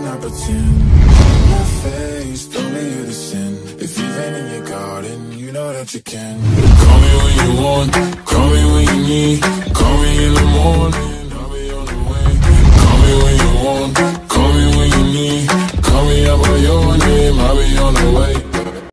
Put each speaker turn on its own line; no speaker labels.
not pretend. On my face, don't leave you to sin. If you've been in your garden, you know that you can. Call me when you want, call me when you need. Call me in the morning,